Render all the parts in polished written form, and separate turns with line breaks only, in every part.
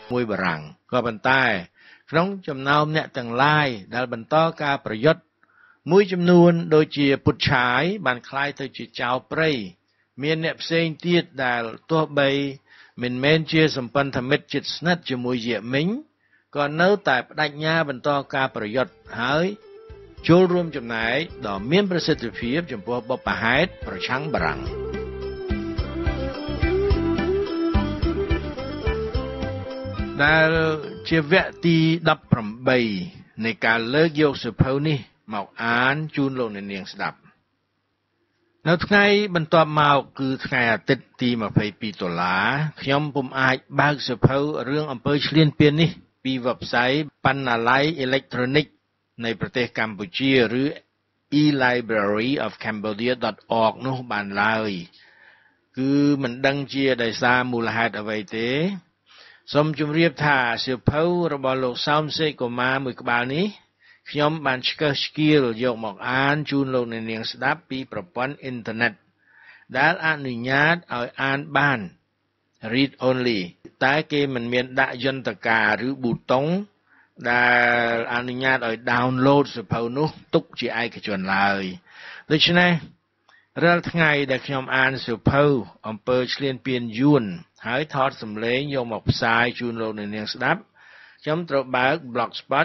មួយបារាំងក៏ប៉ុន្តែក្នុងចំណោមអ្នកទាំងឡាយដែលបន្តការប្រយុទ្ធមួយចំនួនដូចជាពុតឆាយបានคล้ายទៅជាចៅព្រៃមានអ្នកផ្សេងទៀតដែលទោះបីមិនមែនជាសម្ព័ន្ធមិត្តជិតស្និទ្ធជាមួយយេមិញក៏នៅតែបដិញ្ញាបន្តការប្រយុទ្ធហើយចូលរួមចំណែកដ៏មានប្រសិទ្ធភាពចំពោះបុព្វហេតុប្រឆាំងបារាំងដែលជាវគ្គទី18នៃការលើកយកសៀវភៅនេះមកអានជូនលោកអ្នកនាងស្ដាប់នៅថ្ងៃបន្ទាប់មកគឺថ្ងៃអាទិត្យទី22ដុល្លារខ្ញុំពុំអាចបើកសៀវភៅរឿងអំពើឈ្លានពាននេះពីវេបសាយបណ្ណាល័យអេឡិចត្រូនិកនៃប្រទេសកម្ពុជាឬ e-libraryofcambodia.org នោះបានឡើយគឺមិនដឹងជាដោយសារមូលហេតុអ្វីទេសូមជម្រាបថាសៀវភៅរបស់លោកសោមសេកកូម៉ាមួយក្បាលនេះខ្ញុំបានឆ្កឹះឆ្កៀលយកមកអានជូនលោកអ្នកនាងស្ដាប់ពីប្រព័ន្ធអ៊ីនធឺណិតដែលអនុញ្ញាតឲ្យអានបាន read only តែគេមិនមានដាក់យន្តការឬប៊ូតុងដែលអនុញ្ញាតឲ្យ download សៀវភៅនោះទុកជាឯកជនឡើយដូច្នេះរាល់ថ្ងៃដែលខ្ញុំអានសៀវភៅអំពើឈ្លានពានយួនហើយថតសម្លេងយកមកផ្សាយជូនលោកអ្នកនាងស្ដាប់ខ្ញុំត្រូវបើក blogspot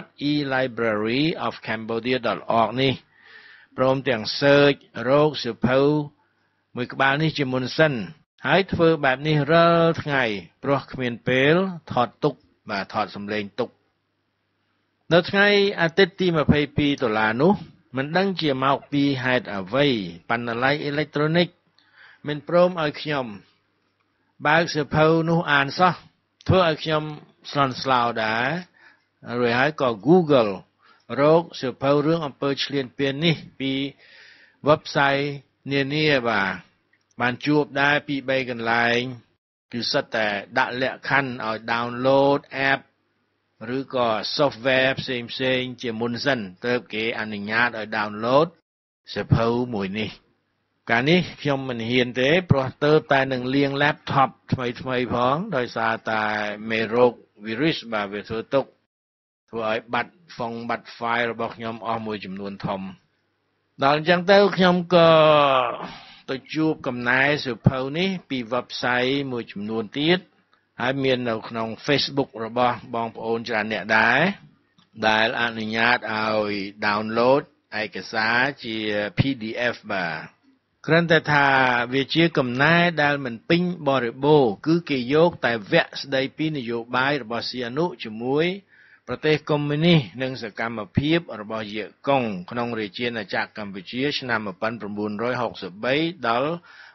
e-libraryofcambodia.org នេះព្រមទាំង search រកសៀវភៅមួយក្បាលនេះជាមុនសិនហើយធ្វើបែបនេះរាល់ថ្ងៃព្រោះគ្មានពេលថតទុកថតសម្លេងទុកនៅថ្ងៃអាទិត្យទី22ដុល្លារនោះមិនដឹងជាមកពីហេតុអ្វីបណ្ណាល័យអេឡិចត្រូនិកមិនព្រមឲ្យខ្ញុំបើកសៀវភៅនោះអានសោះធ្វើឲ្យខ្ញុំស្លន់ស្លោដែររួចហើយក៏ Google រកសៀវភៅរឿងអំពើឈ្លានពាននេះពី website នានាបានជួបដែរពី3កន្លែងគឺសិតតែដាក់លក្ខខណ្ឌឲ្យ download app ឬក៏ software ផ្សេងជាមុនសិនទើបគេអនុញ្ញាតឲ្យ download សៀវភៅមួយនេះកាលនេះខ្ញុំមិនហ៊ានទេព្រោះទើបតែនឹងលាង laptop ថ្មីផងដោយសារតែមេរោគ virus វាធ្វើទុកធ្វើឲ្យបាត់ file របស់ខ្ញុំអស់មួយចំនួនធំដល់អញ្ចឹងទៅខ្ញុំក៏ទៅជួបកំណែសៀវភៅនេះពី website មួយចំនួនទៀតហើយមាននៅក្នុង Facebook របស់បងប្អូនច្រើនអ្នកដែរដែលអនុញ្ញាតឲ្យ download ឯកសារជា PDF គ្រាន់តែថាវាជាកំណែដែលមិនពេញបរិបូរណ៍គឺគេយកតែវគ្គស្ដីពីនយោបាយរបស់សៀនុជាមួយប្រទេសកុម្មុយនីសនិងសកម្មភាពរបស់យេកុងក្នុងរាជាណាចក្រកម្ពុជាឆ្នាំ1963ដល់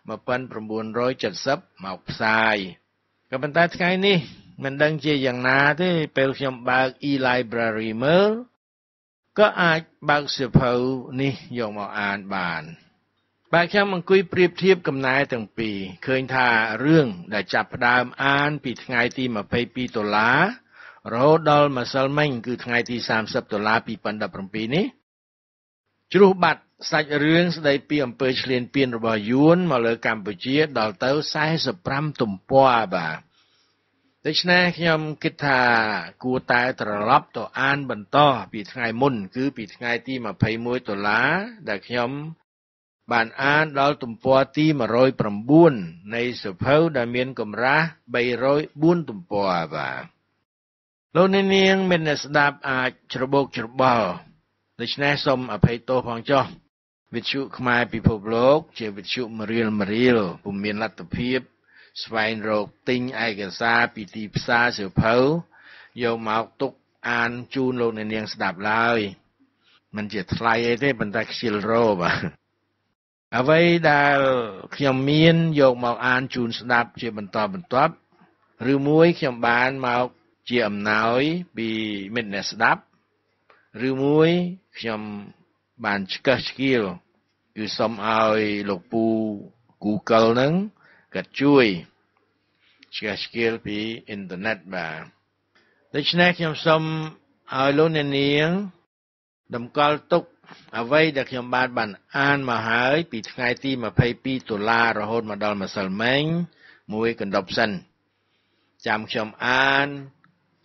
1970មកផ្សាយក៏ប៉ុន្តែថ្ងៃនេះមិនដឹងជាយ៉ាងណាទេពេលខ្ញុំបើក e-library មើលក៏អាចបើកសៀវភៅនេះយកមកអានបានបាទខ្ញុំអង្គុយប្រៀបធៀបកំណែទាំងពីរឃើញថារឿងដែលចាប់ផ្ដើមអានពីថ្ងៃទី22ដុល្លាររហូតដល់ម្សិលមិញគឺថ្ងៃទី30ដុល្លារ2017នេះជ្រុះបាត់សាច់រឿងស្ដីពីអំពើឈ្លានពានរបស់យួនមកលើកម្ពុជាដល់ទៅ45ទំព័រដូច្នេះខ្ញុំគិតថាគួរតែត្រឡប់ទៅអានបន្តពីថ្ងៃមុនគឺពីថ្ងៃទី21ដុល្លារដែលខ្ញុំបានអានដល់ទំព័រទី109នៃសៀវភៅដែលមានកម្រាស់304ទំព័រលោកអ្នកនាងមានអ្នកស្ដាប់អាចច្របូកច្របល់ដូច្នេះសូមអភ័យទោសផងចុះវិទ្យុខ្មែរពិភពលោកជាវិទ្យុមរៀលពុំមានលទ្ធភាពស្វែងរកទិញឯកសារពីទីផ្សារសៀវភៅយកមកទុកអានជូនលោកអ្នកនាងស្ដាប់ឡើយមិនជាថ្លៃអីទេប៉ុន្តែខ្ជិលរោអ្វីដែលខ្ញុំមានយកមកអានជូនស្ដាប់ជាបន្តបន្ទាប់ឬមួយខ្ញុំបានមកជាអំណោយពីមិត្តអ្នកស្ដាប់ឬមួយខ្ញុំបានឆ្កឹះឆ្កៀលគឺសូមឲ្យលោកពូ Google ហ្នឹងគាត់ជួយឆ្កឹះឆ្កៀលពីអ៊ីនធឺណិតដូច្នេះខ្ញុំសូមឲ្យលោកអ្នកនាងតម្កល់ទុកអ្វីដែលខ្ញុំបានអានមកហើយពីថ្ងៃទី22ដុល្លាររហូតមកដល់ម្សិលមិញមួយកណ្ដប់សិនចាំខ្ញុំអាន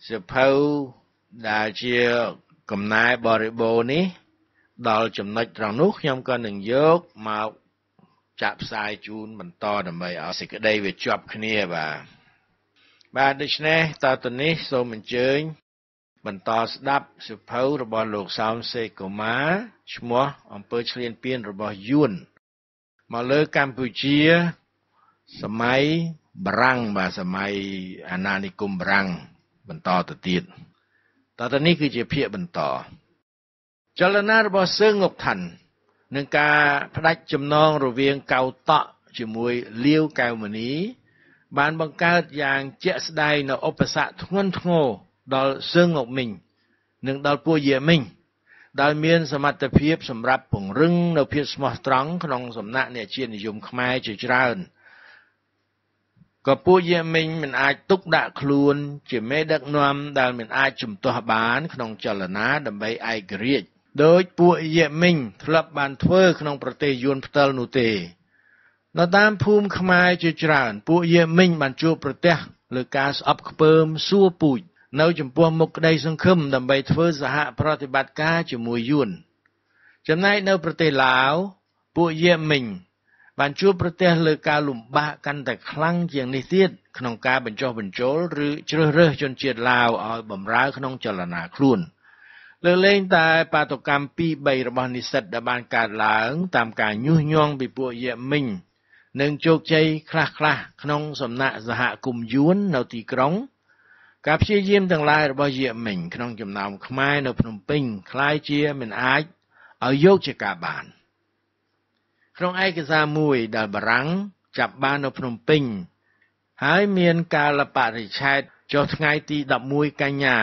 សភៅដែលជាកំណែបរិបូរណ៍នេះដល់ចំណុចត្រង់នោះខ្ញុំក៏នឹងយកមកចាក់ផ្សាយជូនបន្តដើម្បីឲ្យសេចក្តីវាជាប់គ្នាបាទដូច្នេះតទៅនេះសូមអញ្ជើញបន្តស្ដាប់សភៅរបស់លោកសោមសេកុមារឈ្មោះអំពើឈ្លានពានរបស់យួនមកលើកម្ពុជាសម័យបារាំងបាទសម័យអាណានិគមបារាំងបន្តទៅទៀតតទៅនេះគឺជាភាគបន្តចលនារបស់សឺងុកថាន់នឹងការផ្ដាច់ចំណងរវាងកៅតក់ជាមួយលាវកែវមณีបានបង្កើតយ៉ាងជាក់ស្ដែងនៅឧបសគ្គធ្ងន់ធ្ងរដល់សឺងុកមីងនិងដល់ពួកយេមីងដែលមានសមត្ថភាពសម្រាប់ពង្រឹងនៅភាពស្មោះត្រង់ក្នុងសំណាក់អ្នកជាតិនិយមខ្មែរជាច្រើនក៏ពួកយេមីងមិនអាចទុកដាក់ខ្លួនជាមេដឹកនាំដែលមិនអាចជំទាស់បានក្នុងចលនាដើម្បីឯករាជ្យដោយពួកយេមីងធ្លាប់បានធ្វើក្នុងប្រទេសយួនផ្ទាល់នោះទេនៅតាមភូមិខ្មែរជាច្រើនពួកយេមីងបានជួបប្រទះលើការស្អប់ខ្ពើមសួរពូជនៅចំពោះមុខក្តីសង្ឃឹមដើម្បីធ្វើសហប្រតិបត្តិការជាមួយយួនចំណែកនៅប្រទេសឡាវពួកយេមីងបានជួបប្រទះលើការលំបាកកាន់តែខ្លាំងជាងនេះទៀតក្នុងការបញ្ចុះបញ្ចូលឬជ្រើសរើសជនជាតិឡាវឲ្យបម្រើក្នុងចលនាខ្លួនលើកលែងតែបាតុកម្ម2-3របស់និស្សិតដែលបានកើតឡើងតាមការញុះញង់ពីពួកយេមីងនិងជោគជ័យខ្លះៗក្នុងសំណាក់សហគមន៍យួននៅទីក្រុងការព្យាយាមទាំងឡាយរបស់យេមីងក្នុងចំណោមខ្មែរនៅភ្នំពេញคล้ายជាមិនអាចឲ្យយកជាការបានក្នុងឯកសារមួយដែលបារាំងចាប់បាននៅភ្នំពេញហើយមានកាលបរិច្ឆេទចុះថ្ងៃទី11កញ្ញា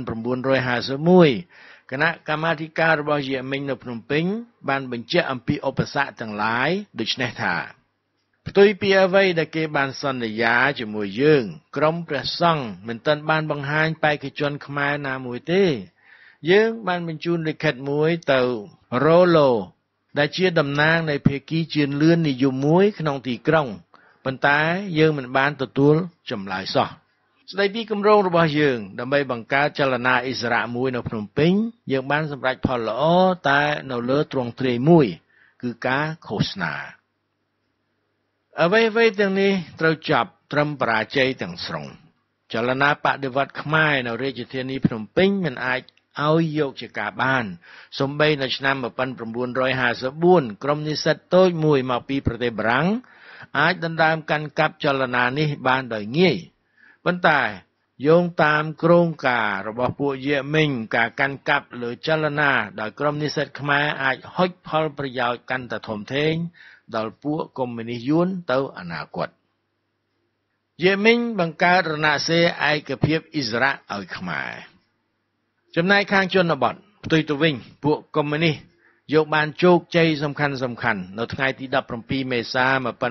1951គណៈកម្មាធិការរបស់យេមីងនៅភ្នំពេញបានបញ្ជាក់អំពីឧបសគ្គទាំងឡាយដូចនេះថាផ្ទុយពីអ្វីដែលគេបានសន្យាជាមួយយើងក្រុមព្រះសង្ឃមិនទាន់បានបង្ហាញបេក្ខជនខ្មែរណាមួយទេយើងបានបញ្ជូនលិខិតមួយទៅរ៉ូឡូដែលជាតំណាងនៃភាគីជឿនលឿននិយមមួយក្នុងទីក្រុងប៉ុន្តែយើងមិនបានទទួលចម្លើយសោះស្ដីពីគម្រោងរបស់យើងដើម្បីបង្កើតចលនាអិសរៈមួយនៅភ្នំពេញយើងបានសម្រេចផលល្អតែនៅលើទ្រង់ទ្រាយមួយគឺការឃោសនាអ្វីៗទាំងនេះត្រូវចាប់ត្រឹមបរាជ័យទាំងស្រុងចលនាបដិវត្តន៍ខ្មែរនៅរាជធានីភ្នំពេញមិនអាចឲ្យយកជាការបានសូម្បីនៅឆ្នាំ1954ក្រុមនិស្សិតតូចមួយមកពីប្រទេសបារាំងអាចដណ្ដើមកាន់កាប់ចលនានេះបានដោយងាយប៉ុន្តែយោងតាមគ្រោងការរបស់ពួកយេមីងការកាន់កាប់លើចលនាដោយក្រុមនិស្សិតខ្មែរអាចហុចផលប្រយោជន៍កាន់តែធំធេងដល់ពួកកុម្មុយនីសយួនទៅអនាគតយេមីងបង្កើតរណសិរ្សឯកភាពអិសរៈឲ្យខ្មែរចំណែកខាងជនបទផ្ទុយទៅវិញពួកកុម្មុយនីសយកបានជោគជ័យសំខាន់នៅថ្ងៃទី17មេសា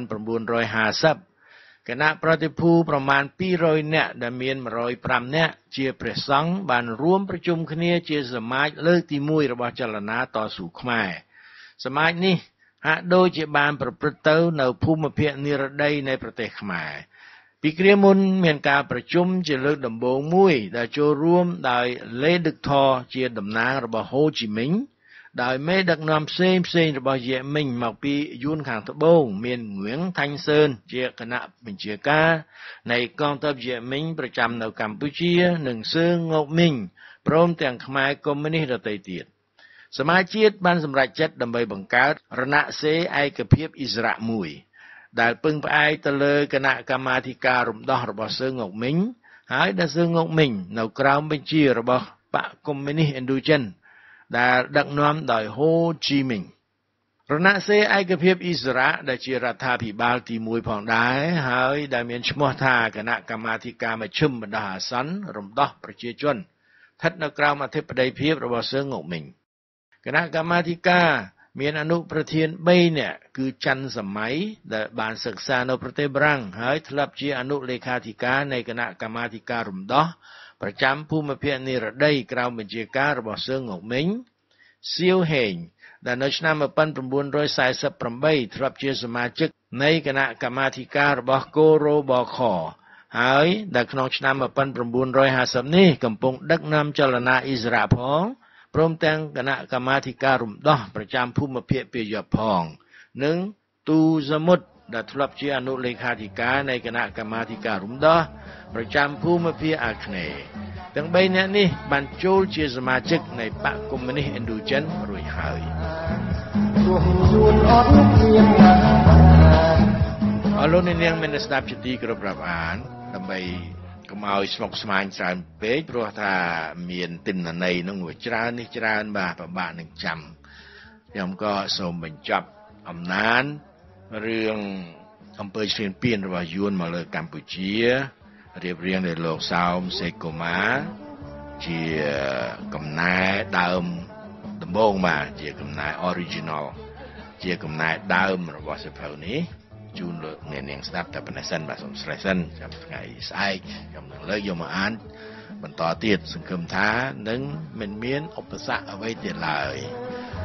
1950គណៈប្រតិភូប្រមាណ200នាក់ដែលមាន105នាក់ជាព្រះសង្ឃបានរួមប្រជុំគ្នាជាសមាជលើកទី1របស់ចលនាតស៊ូខ្មែរសមាជនេះហាក់ដូចជាបានប្រព្រឹត្តទៅនៅភូមិភាគនិរតីនៃប្រទេសខ្មែរពីគ្រាមុនមានការប្រជុំជាលើកដំបូងមួយដែលចូលរួមដោយលេដឹកថជាតំណាងរបស់ហូជីមីញដោយមេដឹកនាំផ្សេងរបស់យេមីងមកពីយួនខាងត្បូងមានងឿងថាញ់សឿនជាគណៈបញ្ជាការនៃកងទ័ពយេមីងប្រចាំនៅកម្ពុជានិងសឺងុកមីងព្រមទាំងខ្មែរកុម្មុយនីសដទៃទៀតសមាជជាតិបានសម្រេចចិត្តដើម្បីបង្កើតរណសិរ្សឯកភាពអិសរៈមួយដែលពឹងផ្អែកទៅលើគណៈកម្មាធិការរំដោះរបស់សឺងុកមីងហើយដែលសឺងុកមីងនៅក្រោមបញ្ជារបស់បកកុម្មុយនីសឥណ្ឌូចិនដែលដឹកនាំដោយហូជីមីញរណសិរ្សឯកភាពអិសរៈដែលជារដ្ឋាភិបាលទី1ផងដែរហើយដែលមានឈ្មោះថាគណៈកម្មាធិការមជ្ឈិមបណ្ដោះអាសន្នរំដោះប្រជាជនស្ថិតនៅក្រោមអធិបតីភាពរបស់សឺងុកមីងគណៈកម្មាធិការមានអនុប្រធាន3នាក់គឺច័ន្ទសម័យដែលបានសិក្សានៅប្រទេសបារាំងហើយធ្លាប់ជាអនុលេខាធិការនៃគណៈកម្មាធិការរំដោះប្រចាំភូមិភាគនិរតីក្រោមបញ្ជាការរបស់សឺងុកមីងសៀវហេងដែលនៅឆ្នាំ1948ធ្លាប់ជាសមាជិកនៃគណៈកម្មាធិការរបស់កូរ៉ូបខហើយដែលក្នុងឆ្នាំ1950នេះកំពុងដឹកនាំចលនាអ៊ីស្រាអែលផងព្រមទាំងគណៈកម្មាធិការរំដោះប្រចាំភូមិភាគពាយ័ព្យផងនិងទូសមុទ្រដែលធ្លាប់ជាអនុលេខាធិការនៃគណៈកម្មាធិការរំដោះប្រចាំភូមិភាគអាគ្នេយ៍ទាំង3នាក់នេះបានចូលជាសមាជិកនៃបកកុម្មុយនីសឥណ្ឌូចិនរួចហើយអរលោកអ្នកនាងមានស្ដាប់ជាទីគោរពរាប់អានដើម្បីកុំឲ្យស្មុគស្មាញច្រើនពេកព្រោះថាមានទិន្នន័យនឹងវាច្រើននេះច្រើនបាទពិបាកនឹងចាំខ្ញុំក៏សូមបញ្ចប់អំណានរឿងអំពើឈ្លានពានរបស់យួនមកលើកម្ពុជារៀបរៀងដោយលោកសោមសេកុមារជាកំណែដើមដំបូងបាទជាកំណែ original ជាកំណែដើមរបស់សៀវភៅនេះជូនលោកអ្នកនាងស្ដាប់តែប៉ុណ្ណេះសិនបាទសូមស្រេចសិនចាំថ្ងៃស្អែកខ្ញុំនឹងលើកយកមកអានបន្តទៀតសង្ឃឹមថានឹងមិនមានឧបសគ្គអ្វីទៀតឡើយ